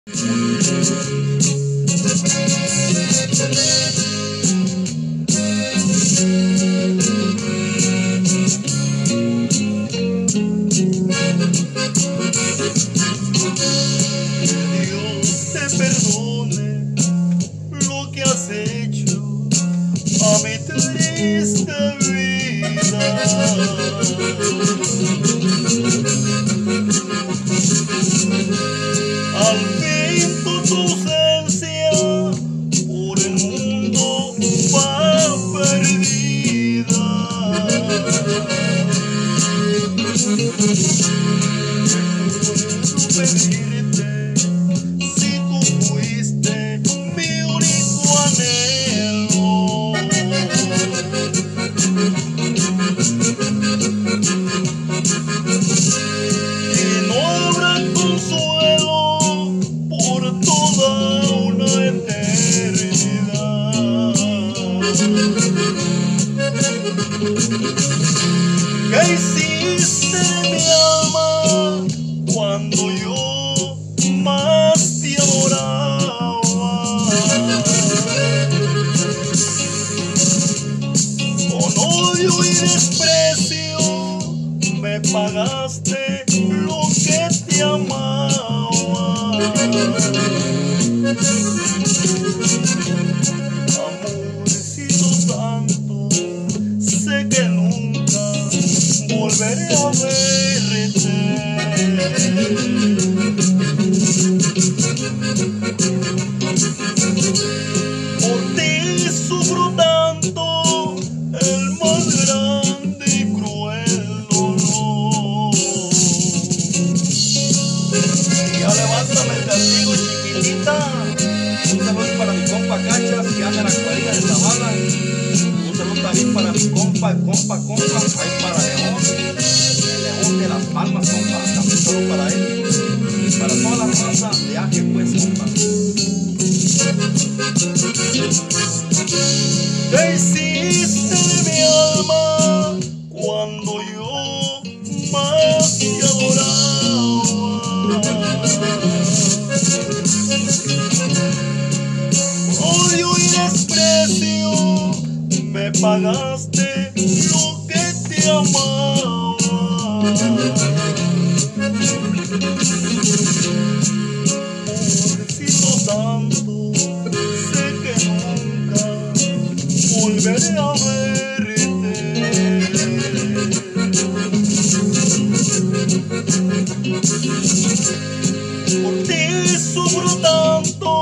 Dios te perdone lo que has hecho a mi triste vida. Al fin tu ausencia por el mundo va perdida. Puedo pedirte si tú fuiste mi único anhelo. Y no habrá consuelo por toda una eternidad. ¿Qué hiciste de mi alma cuando yo más te adoraba? Con odio y desprecio me pagaste lo que te amaba. Amorcito santo, sé que nunca volveré a verte. Por ti sufro tanto el más grande y cruel dolor. Y ya levántame el castigo, chiquitita. Un saludo para mi compa Cachas, que anda en la cuadrilla de Zavala. Un saludo también para mi compa, ahí para León, el León de Las Palmas, compa. También un saludo para él. Y para toda la raza de Aje, pues, compa. ¿Qué hiciste de mi alma cuando yo más te adoraba? Odio y desprecio me pagaste lo que te amaba. Pobrecito santo, sé que nunca volveré a verte. Por ti sufro tanto